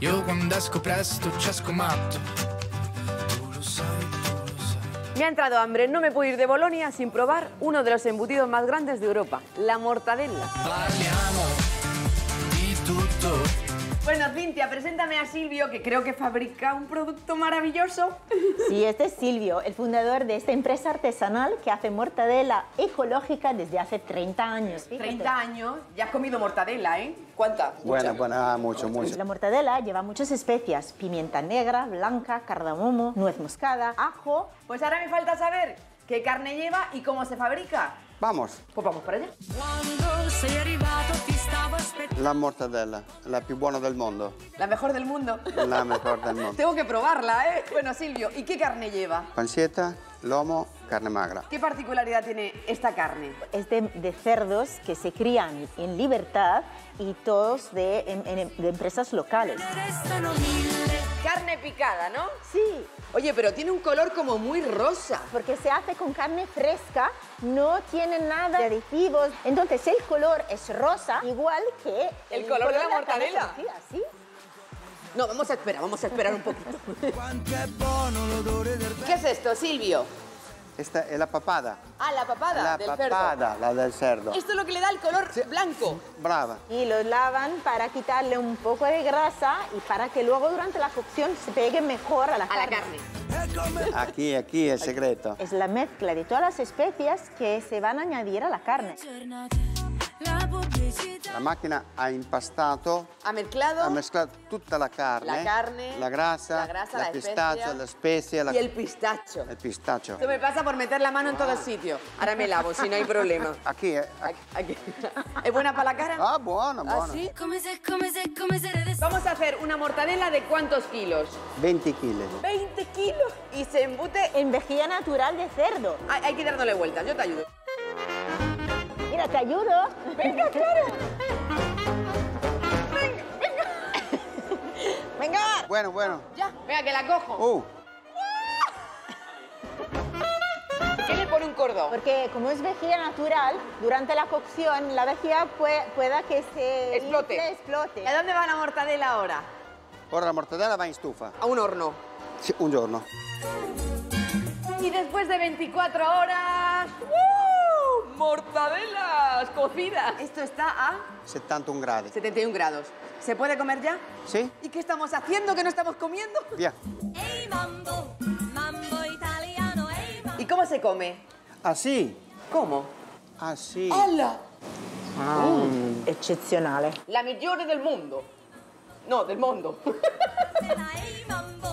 Io quando esco presto casco matto. Me ha entrado hambre, no me puedo ir de Bolonia sin probar uno de los embutidos más grandes de Europa, la mortadella. Parliamo di tutto. Bueno, Cintia, preséntame a Silvio, que creo que fabrica un producto maravilloso. Sí, este es Silvio, el fundador de esta empresa artesanal que hace mortadela ecológica desde hace 30 años. Fíjate. 30 años, ya has comido mortadela, ¿eh? ¿Cuánta? Buena, mucho. La mortadela lleva muchas especias, pimienta negra, blanca, cardamomo, nuez moscada, ajo. Pues ahora me falta saber qué carne lleva y cómo se fabrica. Vamos, Pues vamos para allá. la mortadella, la più buona del mondo. La mejor del mundo. La mejor del mondo. Tengo que probarla, ¿eh? Bueno, Silvio, ¿y qué carne lleva? Pancetta, lomo, carne magra. ¿Qué particularidad tiene esta carne? Es de cerdos que se crían en libertad y todos de empresas locales. Carne picada, ¿no? Sí, Oye, pero tiene un color como muy rosa. porque se hace con carne fresca, no tiene nada de aditivos. Entonces el color es rosa, igual que El color de la carne mortadela. cocida, ¿sí? No, vamos a esperar un poquito. ¿Qué es esto, Silvio? Esta è la papada. Ah, la papada La del papada, la del cerdo. cerdo. Esto es lo que le da el color blanco. Brava. Y los lavan para quitarle un poco de grasa y para que luego durante la cocción se pegue mejor a la A la carne. carne. Aquí è il segreto. Es la mezcla de todas las especias que se van a añadir a la carne. La macchina ha impastato, Ha mezclado ha mesclato tutta la carne, la carne, la grasa, la pistaccio, la spezia, y el pistacho. il pistaccio. Esto me pasa por meter la mano en todo el sitio. Ahora me lavo, si no hay problema. Aquí, Aquí. ¿Es buena para la cara? Ah, buono, ¿Ah, buono. sí? Vamos a hacer una mortadela de ¿cuántos kilos? 20 kg. 20 kilos. Y se embute... En vejilla natural de cerdo. Hay que ir dándole vueltas, yo te ayudo. Mira, te ayudo. ¡Venga, claro! Venga. Bueno. Ya, venga, que la cojo. ¿Por qué le pone un cordón? Porque como es vejilla natural, durante la cocción la vejilla pueda que se Explote. explote. ¿A dónde va la mortadela ahora? Ora la mortadella va in stufa. A un horno. Sì, un giorno. Y después de 24 horas... ¡Mortadelas cocidas! Esto está a 71 gradi. 71 grados. ¿Se puede comer ya? Sì? ¿Y qué estamos haciendo que no estamos comiendo? Via. ¿Y cómo se come? Ah sì? ¿Cómo? Ah sì. ¡Hala! Eccezionale. La migliore del mundo. No, del mundo.